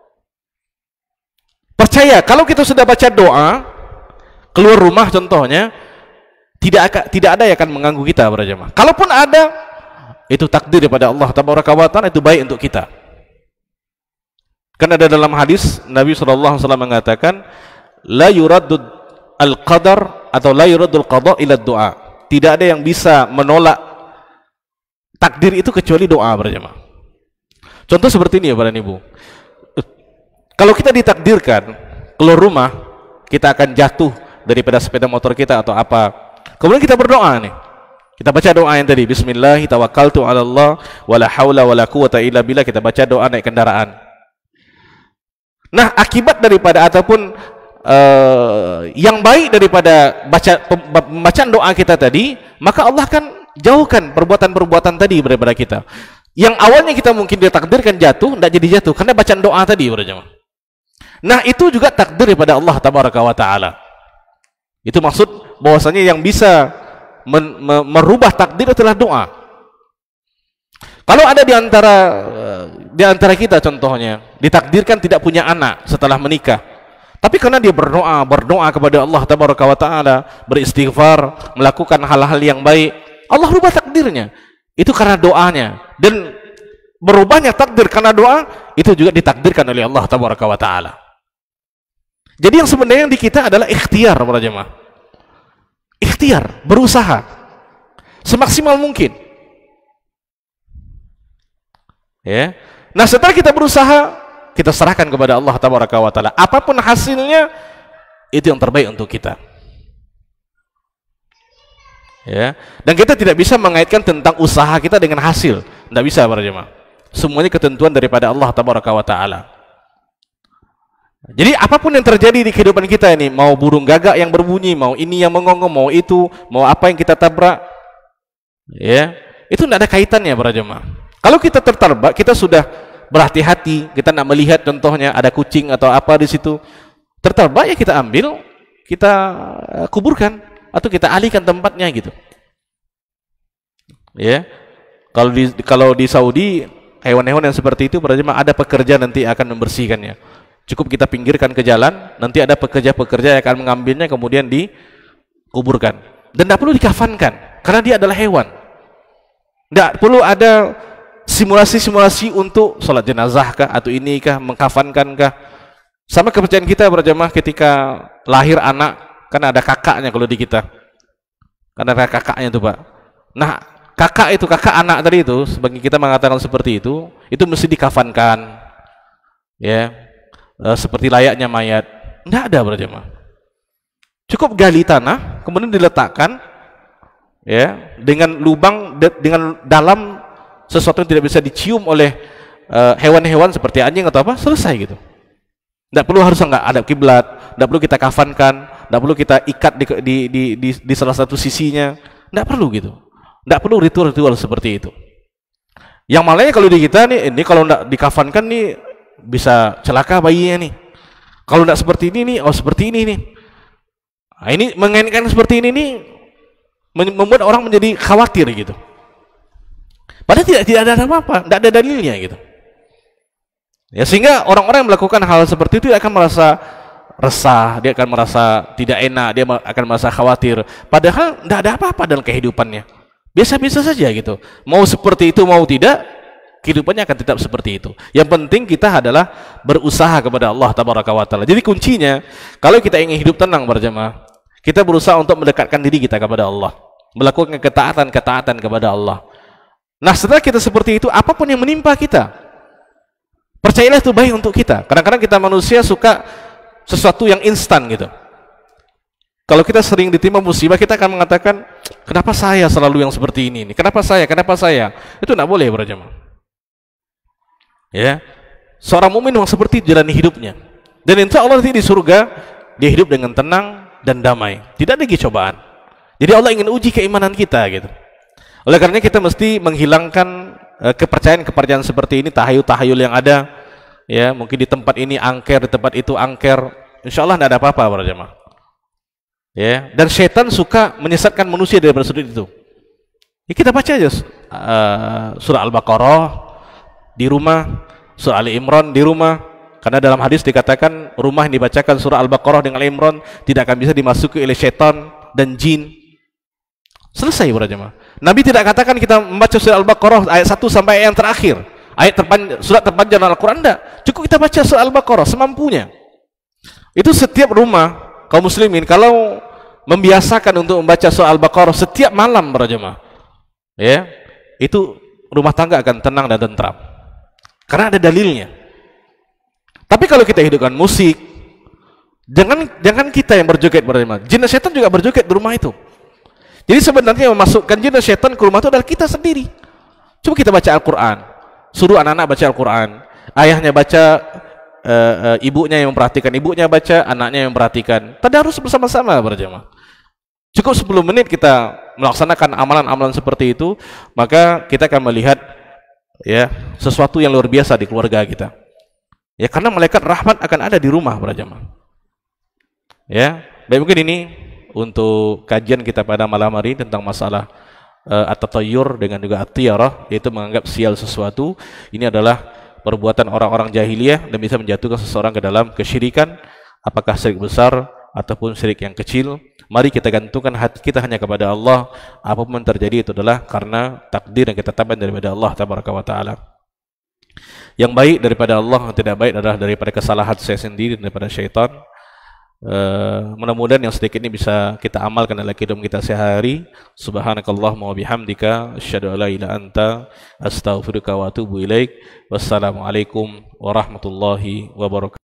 Percaya, kalau kita sudah baca doa, keluar rumah contohnya, tidak akan, tidak ada yang akan mengganggu kita, para jemaah. Kalaupun ada, itu takdir daripada Allah Tabaraka wa Ta'ala, itu baik untuk kita. Karena ada dalam hadis Nabi shallallahu alaihi wasallam mengatakan, la yuraddu al-qadar atau la yuradul qada ila du'a. Tidak ada yang bisa menolak takdir itu kecuali doa berjamaah. Contoh seperti ini ya Bapak dan Ibu. Kalau kita ditakdirkan keluar rumah, kita akan jatuh daripada sepeda motor kita atau apa. Kemudian kita berdoa nih. Kita baca doa yang tadi, bismillahi tawakkaltu 'ala Allah wala haula wala quwata illa billah. Kita baca doa naik kendaraan. Nah, akibat daripada ataupun uh, yang baik daripada baca pembacaan doa kita tadi, maka Allah akan jauhkan perbuatan-perbuatan tadi daripada kita. Yang awalnya kita mungkin ditakdirkan jatuh, tidak jadi jatuh karena bacaan doa tadi berjamaah. Nah, itu juga takdir daripada Allah tabaraka wa taala. Itu maksud bahwasanya yang bisa men me merubah takdir adalah doa. Kalau ada di antara di antara kita contohnya ditakdirkan tidak punya anak setelah menikah, tapi karena dia berdoa, berdoa kepada Allah tabaraka wa taala, beristighfar, melakukan hal-hal yang baik, Allah rubah takdirnya. Itu karena doanya. Dan berubahnya takdir karena doa itu juga ditakdirkan oleh Allah tabaraka wa taala. Jadi yang sebenarnya di kita adalah ikhtiar para jemaah. Ikhtiar, berusaha semaksimal mungkin. Ya. Nah, setelah kita berusaha, kita serahkan kepada Allah tabaraka wa taala. Apapun hasilnya, itu yang terbaik untuk kita. Ya. Dan kita tidak bisa mengaitkan tentang usaha kita dengan hasil. Tidak bisa para jemaah. Semuanya ketentuan daripada Allah tabaraka wa taala. Jadi apapun yang terjadi di kehidupan kita ini, mau burung gagak yang berbunyi, mau ini yang mengonggong, mau itu, mau apa yang kita tabrak, ya, itu tidak ada kaitannya para jemaah. Kalau kita tertabrak, kita sudah berhati-hati, kita nak melihat contohnya ada kucing atau apa di situ, tertabrak ya kita ambil, kita kuburkan atau kita alihkan tempatnya gitu. Ya, kalau di kalau di Saudi hewan-hewan yang seperti itu para jemaah ada pekerja nanti akan membersihkannya. Cukup kita pinggirkan ke jalan, nanti ada pekerja-pekerja yang akan mengambilnya kemudian dikuburkan. Dan tidak perlu dikafankan, karena dia adalah hewan. Tidak perlu ada simulasi-simulasi untuk sholat jenazah kah, atau ini kah, mengkafankan kah. Sama kepercayaan kita berjamaah ketika lahir anak, kan ada kakaknya kalau di kita. Kan ada kakaknya itu Pak. Nah, kakak itu, kakak anak tadi itu, sebagai kita mengatakan seperti itu, itu mesti dikafankan. Ya. Uh, seperti layaknya mayat. Tidak ada berjamaah. Cukup gali tanah kemudian diletakkan ya dengan lubang de dengan dalam sesuatu yang tidak bisa dicium oleh hewan-hewan uh, seperti anjing atau apa, selesai gitu. Tidak perlu harus enggak ada kiblat, tidak perlu kita kafankan, tidak perlu kita ikat di di di di, di salah satu sisinya, tidak perlu gitu. Tidak perlu ritual-ritual seperti itu. Yang malahnya kalau di kita nih, ini kalau tidak dikafankan nih bisa celaka bayinya nih. Kalau tidak seperti ini nih, oh seperti ini nih. Nah, ini mengaitkan seperti ini nih membuat orang menjadi khawatir gitu. Padahal tidak tidak ada apa-apa, tidak ada dalilnya gitu. Ya, sehingga orang-orang yang melakukan hal seperti itu akan merasa resah, dia akan merasa tidak enak, dia akan merasa khawatir. Padahal tidak ada apa-apa dalam kehidupannya. Biasa-biasa saja gitu. Mau seperti itu mau tidak, kehidupannya akan tetap seperti itu. Yang penting kita adalah berusaha kepada Allah tabaraka wa taala. Jadi kuncinya, kalau kita ingin hidup tenang berjamaah, kita berusaha untuk mendekatkan diri kita kepada Allah, melakukan ketaatan-ketaatan kepada Allah. Nah, setelah kita seperti itu, apapun yang menimpa kita, percayalah itu baik untuk kita. Kadang-kadang kita manusia suka sesuatu yang instan gitu. Kalau kita sering ditimpa musibah, kita akan mengatakan, kenapa saya selalu yang seperti ini? Kenapa saya? Kenapa saya? Itu tidak boleh berjamaah. Ya, seorang mukmin memang seperti itu jalani hidupnya. Dan insya Allah nanti di surga dia hidup dengan tenang dan damai, tidak ada lagi cobaan. Jadi Allah ingin uji keimanan kita gitu. Oleh karena kita mesti menghilangkan uh, kepercayaan-kepercayaan seperti ini, tahayul-tahayul yang ada. Ya, mungkin di tempat ini angker, di tempat itu angker. Insya Allah tidak ada apa-apa para jemaah. Ya, dan setan suka menyesatkan manusia dari sudut itu. Ya, kita baca aja uh, surah Al-Baqarah di rumah, surah Ali Imran di rumah, karena dalam hadis dikatakan rumah yang dibacakan surah Al-Baqarah dengan Ali Imran tidak akan bisa dimasuki oleh setan dan jin. Selesai para jemaah. Nabi tidak katakan kita membaca surah Al-Baqarah ayat satu sampai ayat yang terakhir, ayat terpanjang, surat terpanjang Al-Quran, tidak. Cukup kita baca surah Al-Baqarah semampunya. Itu setiap rumah kaum muslimin, kalau membiasakan untuk membaca surah Al-Baqarah setiap malam para jemaah, ya, itu rumah tangga akan tenang dan tentram. Karena ada dalilnya. Tapi kalau kita hidupkan musik, jangan jangan kita yang berjoget para jemaah. Jin dan setan juga berjoget di rumah itu. Jadi sebenarnya yang memasukkan jin dan setan ke rumah itu adalah kita sendiri. Coba kita baca Al-Quran, suruh anak-anak baca Al-Quran, ayahnya baca, uh, uh, ibunya yang memperhatikan, ibunya baca, anaknya yang memperhatikan. Tadarus bersama-sama para jemaah. Cukup sepuluh menit kita melaksanakan amalan-amalan seperti itu, maka kita akan melihat, ya, sesuatu yang luar biasa di keluarga kita. Ya, karena malaikat rahmat akan ada di rumah para jemaah. Ya, baik, mungkin ini untuk kajian kita pada malam hari tentang masalah uh, at-tatayyur dengan juga at-tiyarah, yaitu menganggap sial sesuatu. Ini adalah perbuatan orang-orang jahiliyah dan bisa menjatuhkan seseorang ke dalam kesyirikan, apakah syirik besar ataupun syirik yang kecil. Mari kita gantungkan hati kita hanya kepada Allah. Apapun yang terjadi itu adalah karena takdir yang kita tabat daripada Allah tabaraka wa taala. Yang baik daripada Allah, yang tidak baik adalah daripada kesalahan saya sendiri dan daripada syaitan. Uh, mudah-mudahan yang sedikit ini bisa kita amalkan dalam kehidupan kita sehari. Subhanakallahumma wa bihamdika asyhadu an la ilaha illa anta astaghfiruka wa atubu ilaik. Wassalamualaikum warahmatullahi wabarakatuh.